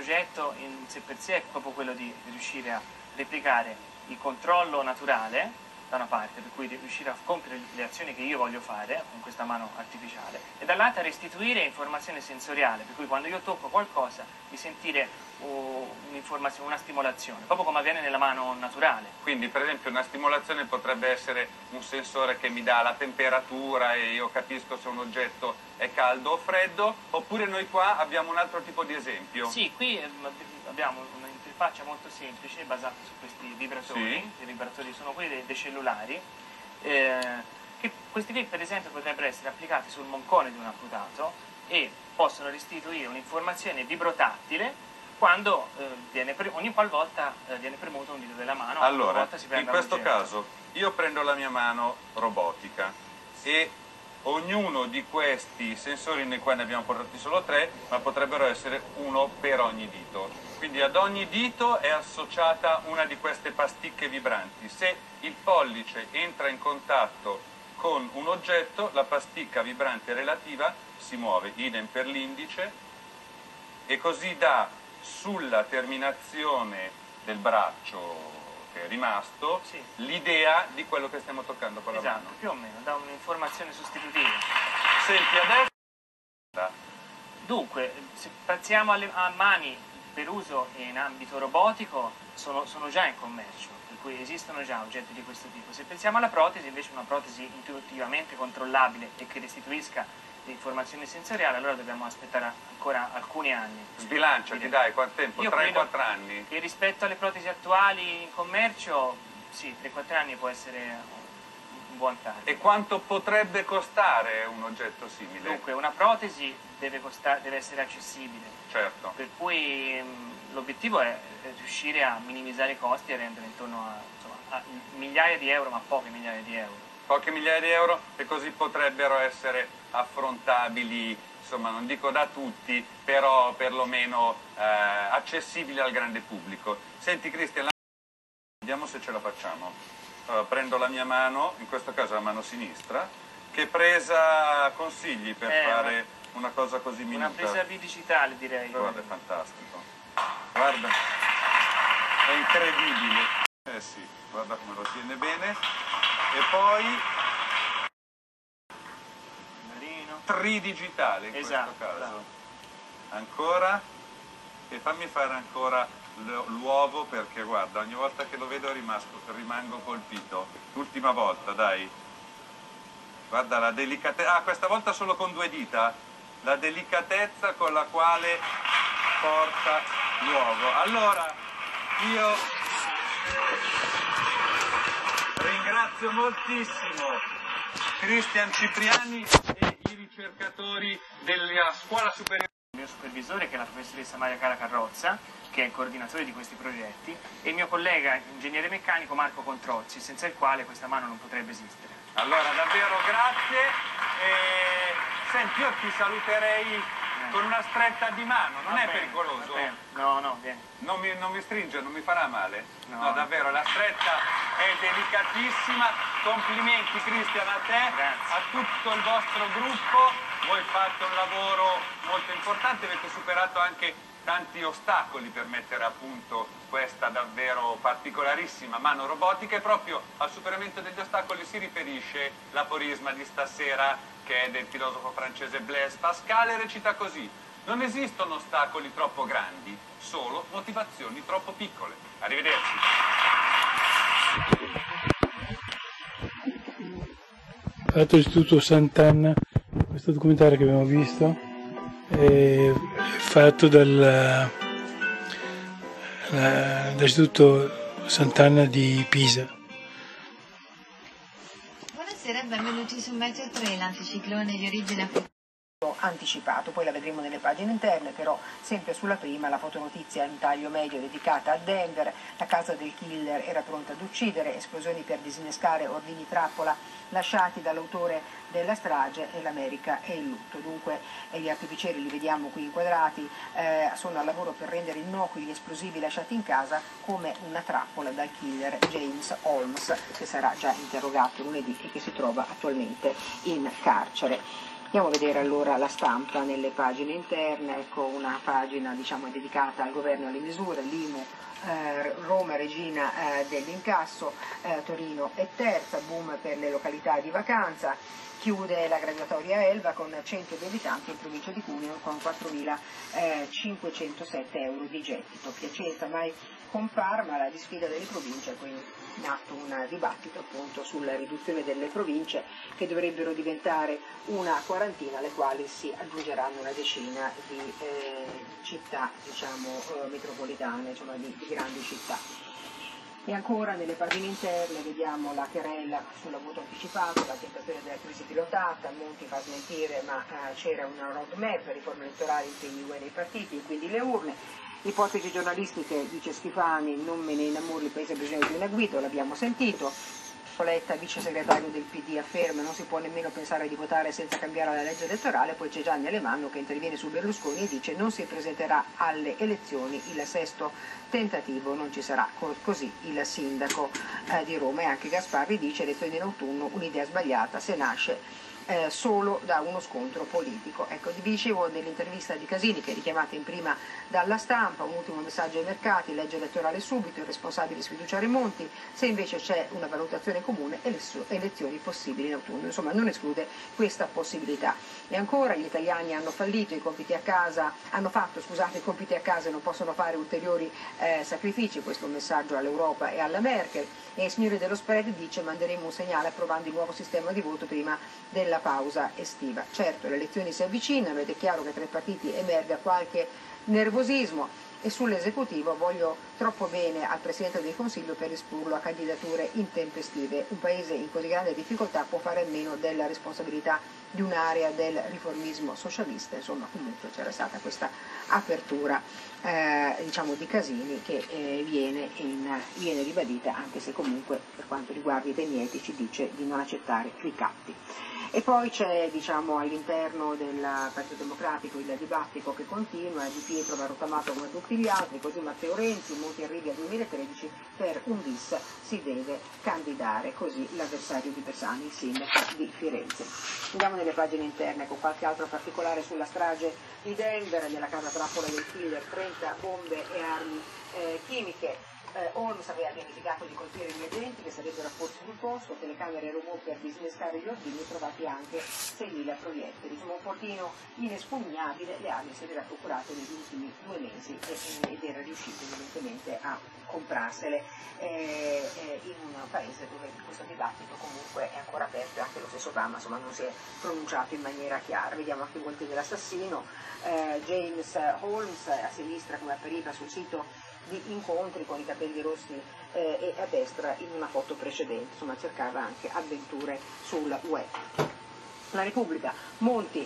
progetto in sé per sé è proprio quello di riuscire a replicare il controllo naturale da una parte, per cui riuscire a compiere le azioni che io voglio fare con questa mano artificiale, e dall'altra restituire informazione sensoriale, per cui quando io tocco qualcosa di sentire un'informazione, una stimolazione, proprio come avviene nella mano naturale. Quindi per esempio una stimolazione potrebbe essere un sensore che mi dà la temperatura e io capisco se un oggetto è caldo o freddo, oppure noi qua abbiamo un altro tipo di esempio. Sì, qui abbiamo un'interfaccia molto semplice basata su questi vibratori. Sì. I vibratori sono quelli dei cellulari, che questi qui per esempio potrebbero essere applicati sul moncone di un amputato e possono restituire un'informazione vibrotattile quando ogni qualvolta viene premuto un dito della mano. Allora, in questo caso io prendo la mia mano robotica e ognuno di questi sensori, nei quali ne abbiamo portati solo 3, ma potrebbero essere uno per ogni dito. Quindi ad ogni dito è associata una di queste pasticche vibranti. Se il pollice entra in contatto con un oggetto, la pasticca vibrante relativa si muove, idem per l'indice, e così dà sulla terminazione del braccio che è rimasto, sì, l'idea di quello che stiamo toccando con la mano. Esatto, più o meno, da un'informazione sostitutiva. Senti, adesso... Dunque, se pensiamo a mani per uso in ambito robotico, sono già in commercio, per cui esistono già oggetti di questo tipo. Se pensiamo alla protesi, invece una protesi intuitivamente controllabile e che restituisca informazioni sensoriali, allora dobbiamo aspettare ancora alcuni anni. Sbilanciati, dai, quanto tempo? 3-4 anni? E rispetto alle protesi attuali in commercio, sì, 3-4 anni può essere un buon target. E quanto potrebbe costare un oggetto simile? Dunque, una protesi deve essere accessibile. Certo. Per cui l'obiettivo è riuscire a minimizzare i costi e rendere intorno a migliaia di euro, ma poche migliaia di euro. Poche migliaia di euro, e così potrebbero essere affrontabili, insomma non dico da tutti, però perlomeno accessibili al grande pubblico. Senti Cristian, vediamo se ce la facciamo. Allora, prendo la mia mano, in questo caso la mano sinistra. Che presa consigli per fare una cosa così minuta? Una presa digitale, direi. Guarda, è fantastico. Guarda, è incredibile. Eh sì, guarda come lo tiene bene. E poi tridigitale in questo caso. Bravo. Ancora, e fammi fare ancora l'uovo, perché guarda, ogni volta che lo vedo rimango colpito. L'ultima volta, dai. Guarda la delicatezza, questa volta solo con 2 dita, la delicatezza con la quale porta l'uovo. Allora, io ringrazio moltissimo Cristian Cipriani e i ricercatori della scuola superiore. Il mio supervisore, che è la professoressa Maria Cara Carrozza, che è il coordinatore di questi progetti, e il mio collega ingegnere meccanico Marco Controzzi, senza il quale questa mano non potrebbe esistere. Allora, davvero grazie. Senti, io ti saluterei con una stretta di mano, non è pericoloso? No, vieni. Non mi stringe, non mi farà male? No, davvero, la stretta è delicatissima. Complimenti Cristian a te, grazie, a tutto il vostro gruppo. Voi fate un lavoro molto importante, avete superato anche tanti ostacoli per mettere a punto questa davvero particolarissima mano robotica, e proprio al superamento degli ostacoli si riferisce l'aforisma di stasera, che è del filosofo francese Blaise Pascal, e recita così: non esistono ostacoli troppo grandi, solo motivazioni troppo piccole. Arrivederci. Fatto l'Istituto Sant'Anna, questo documentario che abbiamo visto è fatto dall'Istituto Sant'Anna di Pisa. Buonasera, benvenuti su Meteo 3, l'anticiclone di origine africana. Anticipato, poi la vedremo nelle pagine interne, però sempre sulla prima la fotonotizia in taglio medio dedicata a Denver. La casa del killer era pronta ad uccidere, esplosioni per disinnescare ordigni trappola lasciati dall'autore della strage, e l'America è in lutto. Dunque gli artificieri, li vediamo qui inquadrati, sono al lavoro per rendere innocui gli esplosivi lasciati in casa come una trappola dal killer James Holmes, che sarà già interrogato lunedì e che si trova attualmente in carcere. Andiamo a vedere allora la stampa nelle pagine interne, ecco una pagina dedicata al governo e alle misure, l'IMU, Roma regina dell'incasso, Torino è terza, boom per le località di vacanza, chiude la graduatoria Elba con 100 debitanti in provincia di Cuneo con 4.507 euro di gettito. Piacenza mai con Parma, la disfida delle province, quindi in atto un dibattito appunto sulla riduzione delle province che dovrebbero diventare una quarantina, alle quali si aggiungeranno una decina di città metropolitane, di grandi città. E ancora nelle pagine interne vediamo la querela sul voto anticipato, la tentazione della crisi pilotata, Monti fa smentire ma c'era una roadmap, riforma elettorale, impegni UE nei partiti e quindi le urne. Ipotesi giornalistiche, dice Schifani, non me ne innamori, il paese ha bisogno di una guida, l'abbiamo sentito. Folletta, vice segretario del PD, afferma non si può nemmeno pensare di votare senza cambiare la legge elettorale, poi c'è Gianni Alemanno che interviene su Berlusconi e dice non si presenterà alle elezioni, il sesto tentativo, non ci sarà così il sindaco di Roma. E anche Gasparri dice elezioni in autunno, un'idea sbagliata se nasce solo da uno scontro politico. Ecco, vi dicevo dell'intervista di Casini che è richiamata in prima dalla stampa, un ultimo messaggio ai mercati, legge elettorale subito, i responsabili sfiduciare Monti, se invece c'è una valutazione comune elezioni possibili in autunno, insomma non esclude questa possibilità. E ancora gli italiani hanno fallito i compiti a casa, hanno fatto i compiti a casa e non possono fare ulteriori sacrifici, questo è un messaggio all'Europa e alla Merkel. E il signore dello spread dice manderemo un segnale approvando il nuovo sistema di voto prima della pausa estiva. Certo, le elezioni si avvicinano ed è chiaro che tra i partiti emerga qualche nervosismo e sull'esecutivo voglio troppo bene al Presidente del Consiglio per esporlo a candidature intempestive. Un paese in così grande difficoltà può fare a meno della responsabilità di un'area del riformismo socialista, insomma comunque c'era stata questa apertura di Casini che viene ribadita, anche se comunque per quanto riguarda i temi etici dice di non accettare ricatti. E poi c'è all'interno del Partito Democratico il dibattito che continua, Di Pietro va rottamato come tutti gli altri, così Matteo Renzi, Monti arrivi al 2013, per un bis si deve candidare, così l'avversario di Bersani, il sindaco di Firenze. Andiamo nelle pagine interne con qualche altro particolare sulla strage di Denver, nella casa trappola del killer, 30 bombe e armi chimiche. Holmes aveva pianificato di colpire gli agenti che sarebbero apposti sul posto, telecamere robot per disinnescare gli ordini, trovati anche 6.000 proiettili. Insomma, un portino inespugnabile, le armi si era procurate negli ultimi 2 mesi ed era riuscito evidentemente a comprarsele in un paese dove questo dibattito comunque è ancora aperto e anche lo stesso Obama non si è pronunciato in maniera chiara. Vediamo anche i volti dell'assassino, James Holmes a sinistra come appariva sul sito di incontri con i capelli rossi e a destra in una foto precedente, insomma cercava anche avventure sul web. La Repubblica, Monti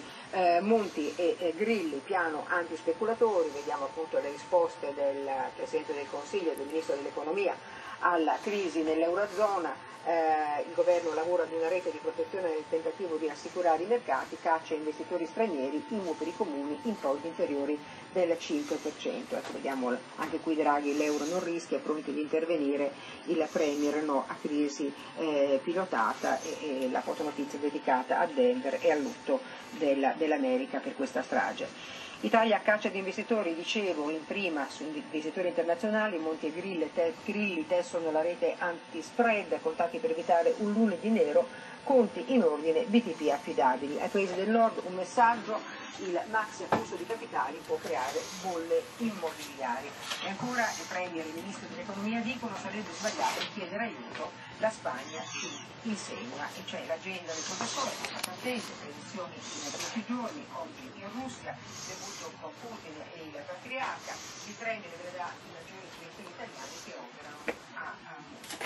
e Grilli, piano antispeculatori, vediamo appunto le risposte del Presidente del Consiglio e del Ministro dell'Economia alla crisi nell'Eurozona. Il governo lavora ad una rete di protezione nel tentativo di assicurare i mercati, caccia investitori stranieri, IMU per i comuni, introiti inferiori del 5%. Ecco, vediamo anche qui Draghi, l'euro non rischia, è pronto di intervenire, il Premier no a crisi pilotata e la fotonotizia dedicata a Denver e al lutto dell'America per questa strage. Italia a caccia di investitori, dicevo, in prima sugli investitori internazionali, Monti e Grilli tessono la rete anti-spread, contatti per evitare un lunedì nero, conti in ordine, BTP affidabili. Ai paesi del nord un messaggio, il maxi afflusso di capitali può creare bolle immobiliari. E ancora il Premier e il Ministro dell'Economia dicono sarebbe sbagliato chiedere aiuto, la Spagna ci insegna, e c'è l'agenda del professore, attenti, previsioni in 10 giorni, oggi in Russia, debutto con Putin e il patriarca, il Premier vedrà i maggiori clienti italiani che operano a Mosca.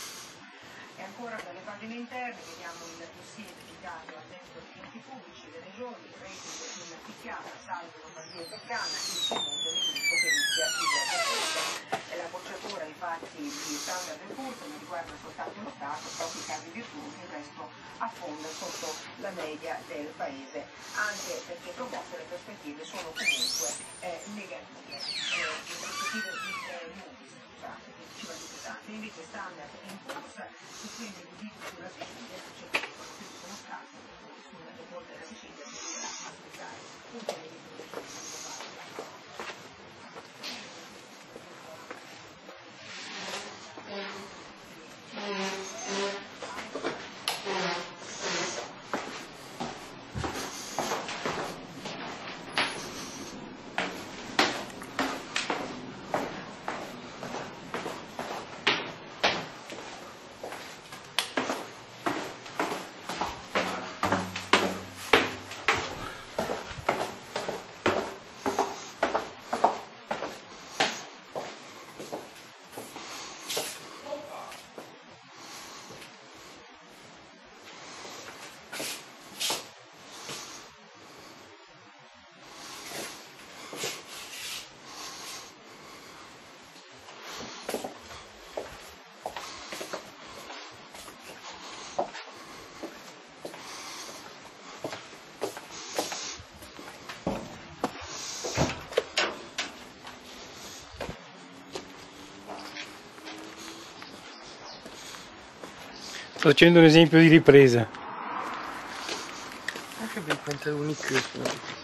E ancora dalle pagine interne vediamo il dossier dedicato al debito degli enti pubblici, le regioni, il rating in picchiata, salvo Lombardia e Toscana, il Piemonte del gruppo che rischia il decreto. E la bocciatura infatti di Standard & Poor's non riguarda soltanto lo Stato, pochi casi virtuosi, il resto affonda sotto la media del paese, anche perché promosse le prospettive sono comunque negative, le prospettive di Moody's, invece Standard & Poor's sostiene il giudizio sulla Sicilia, c'è che sono stati sulla default della Sicilia Sto facendo un esempio di ripresa. Anche dei pantaloni chiusi.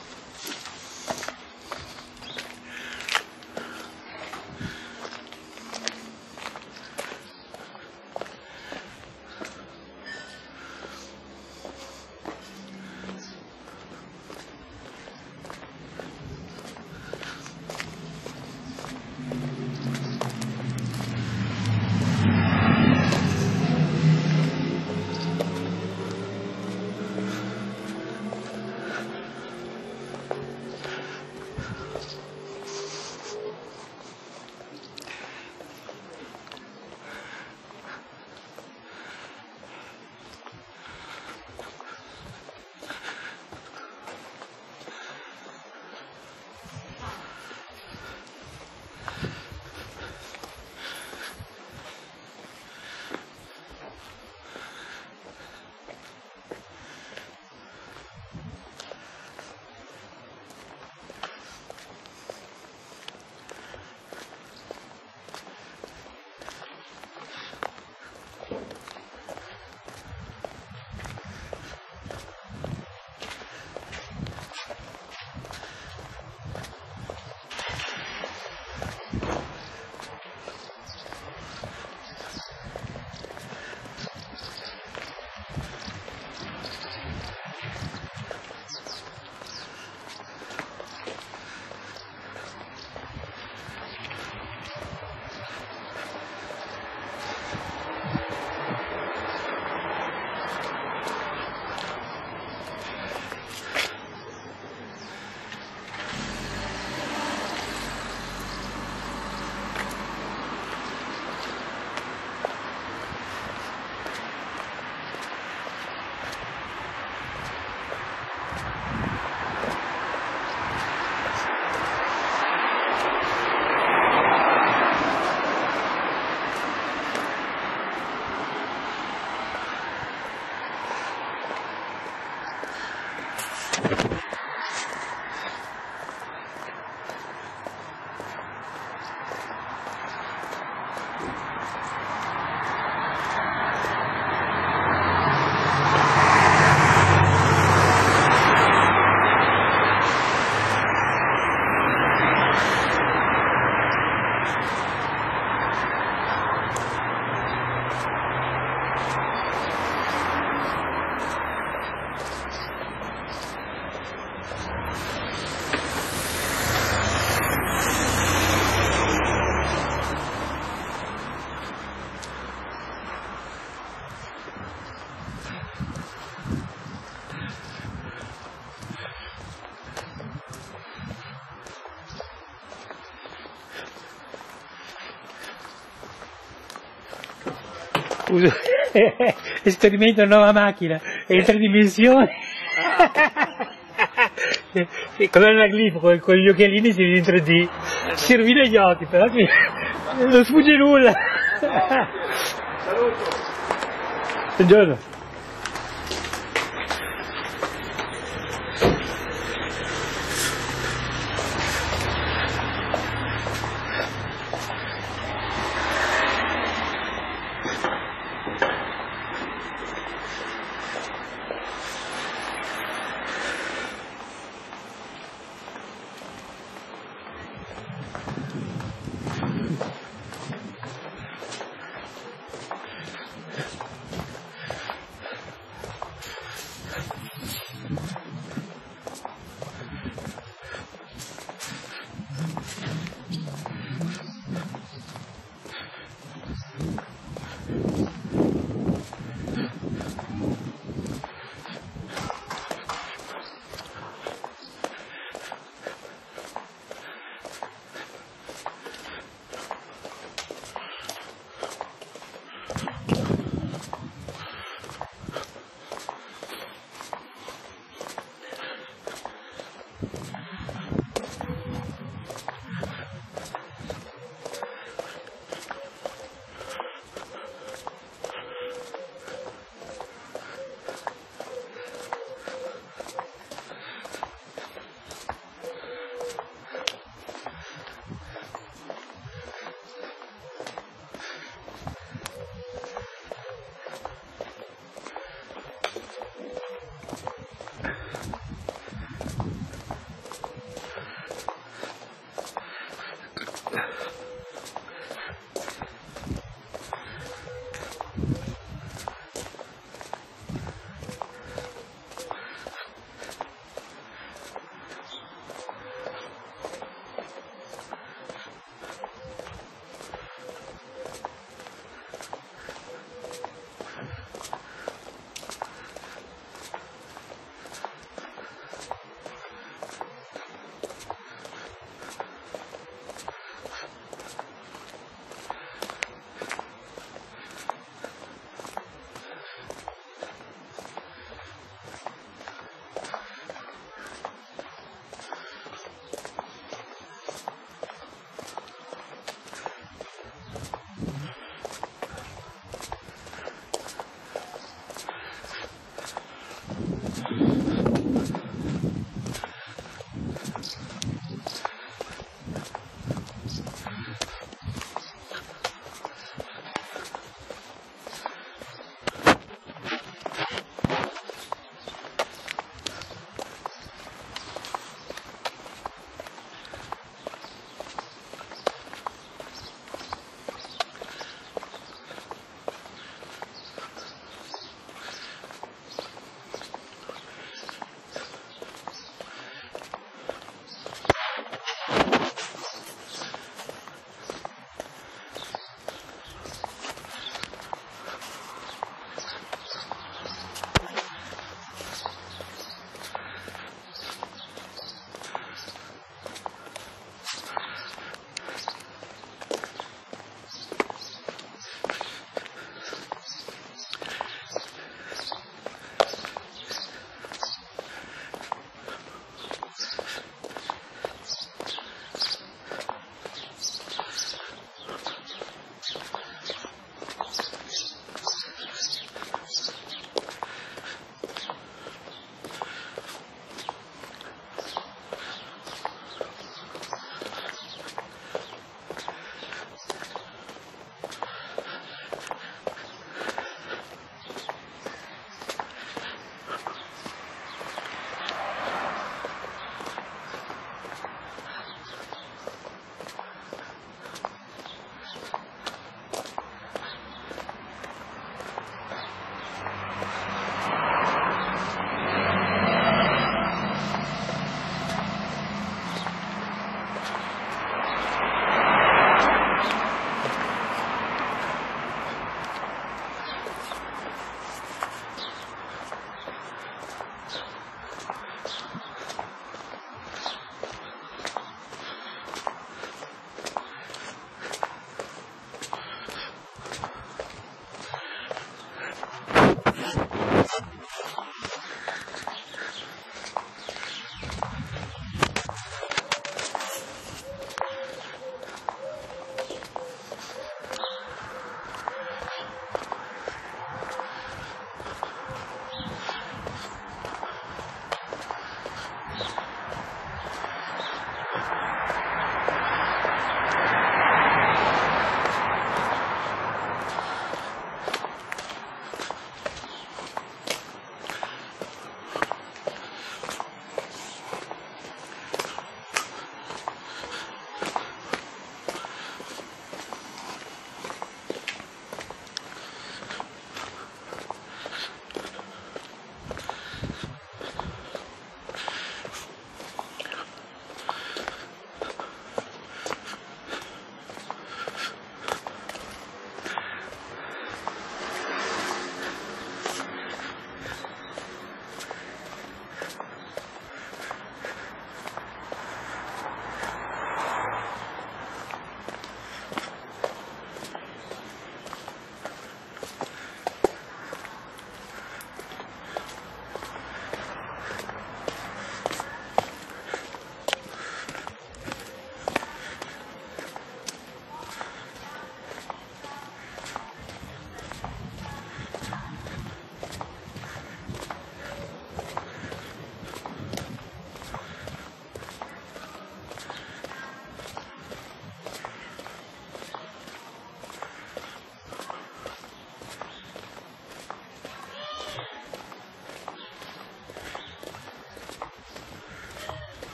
Scusa, esperimento nuova macchina in 3 dimensioni. Con l'anaglifo, con gli occhialini si vede in 3D, si rovina gli occhi, però non sfugge nulla. Saluto. Buongiorno.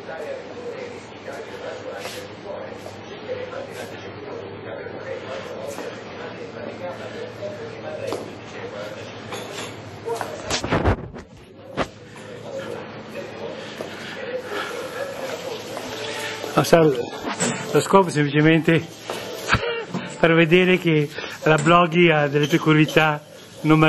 Lo scopo è semplicemente per vedere che la Bloggy ha delle peculiarità non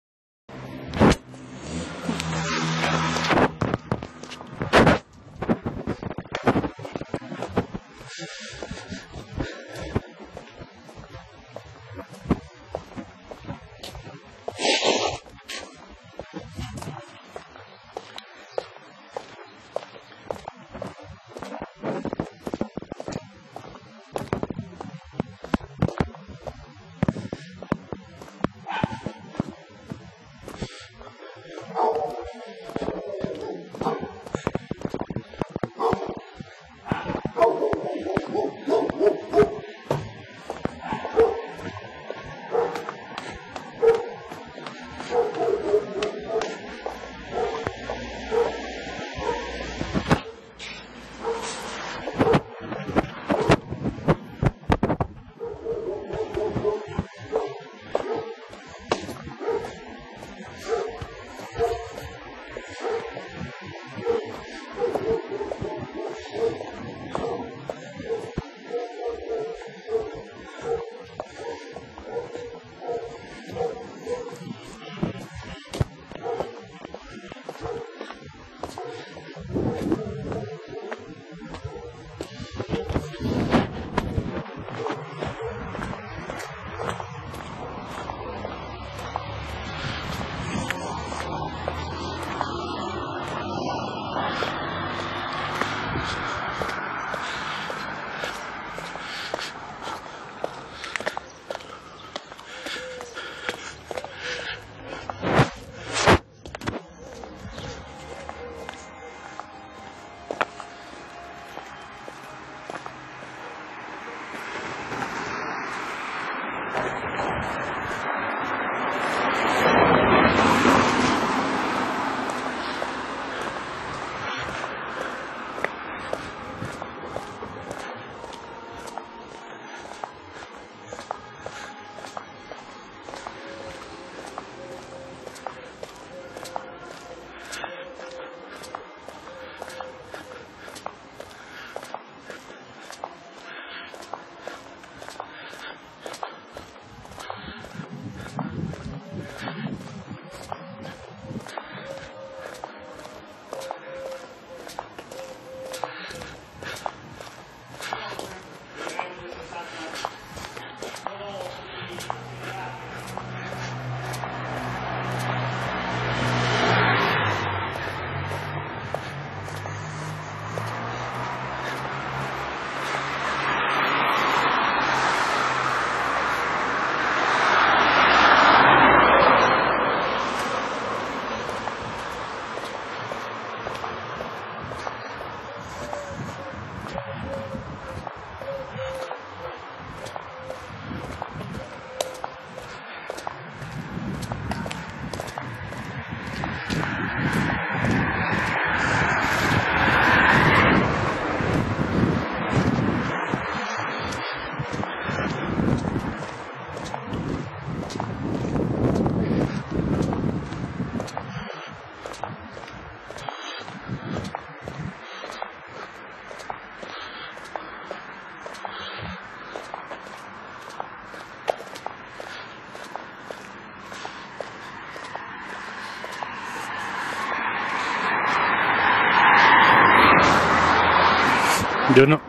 Buongiorno.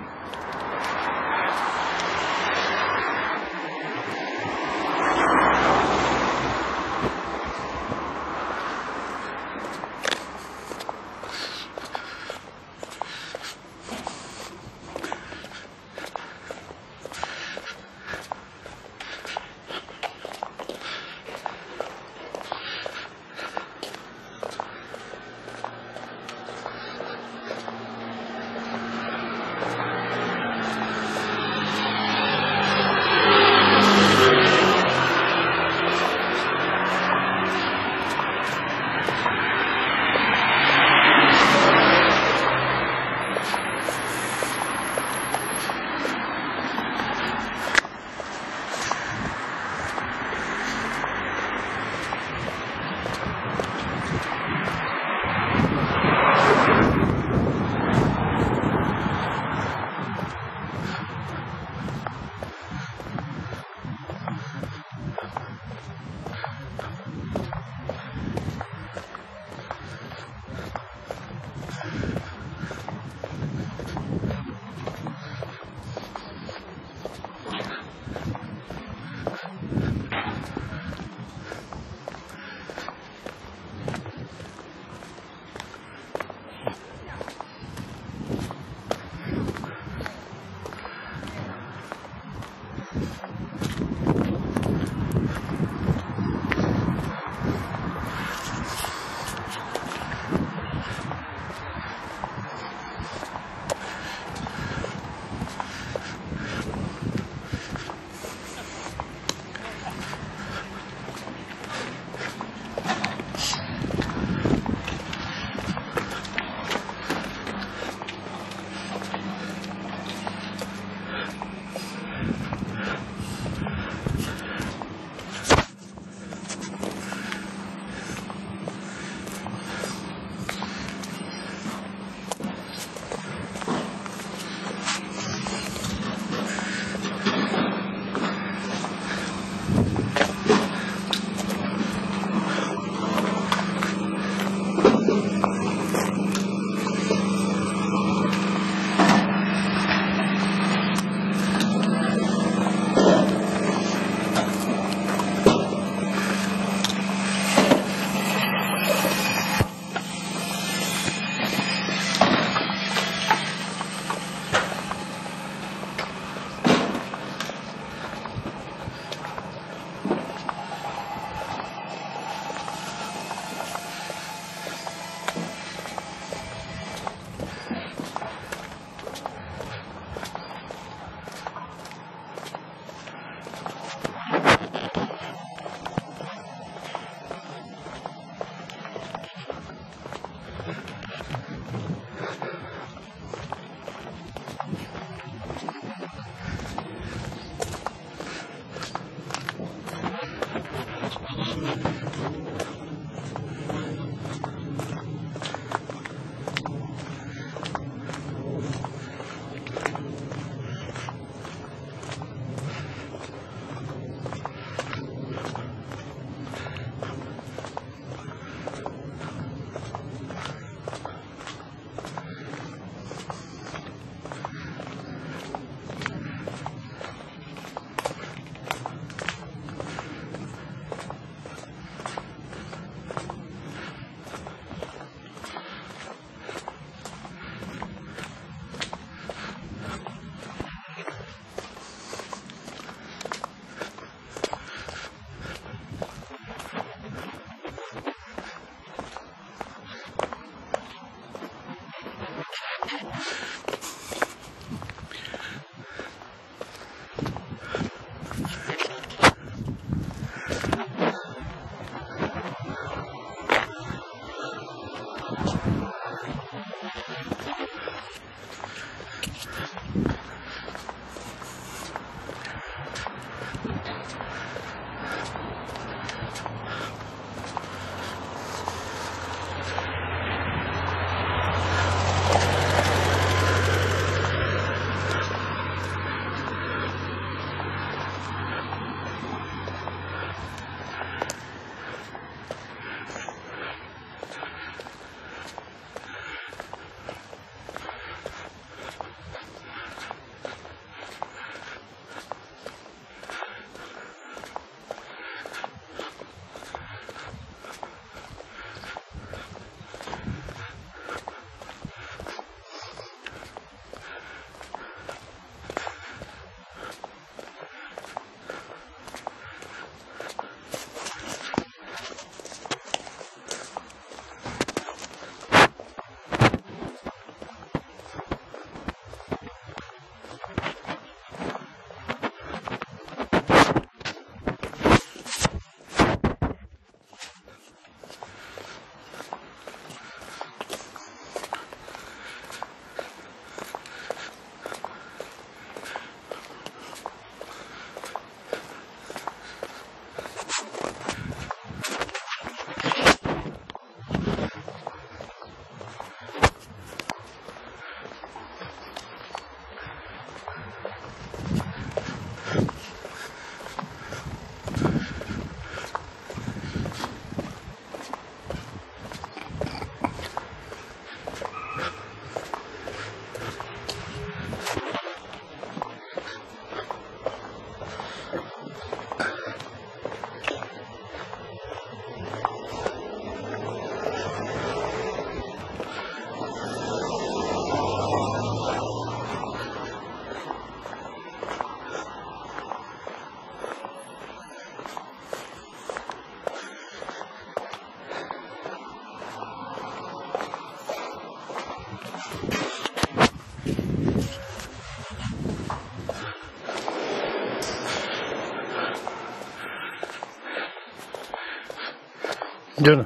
Buongiorno.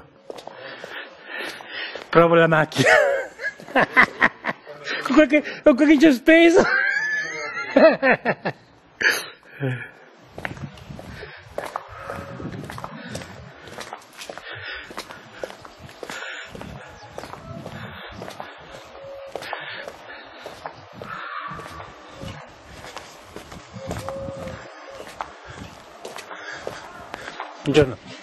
Provo la macchina. con quel che ci ho speso. Buongiorno.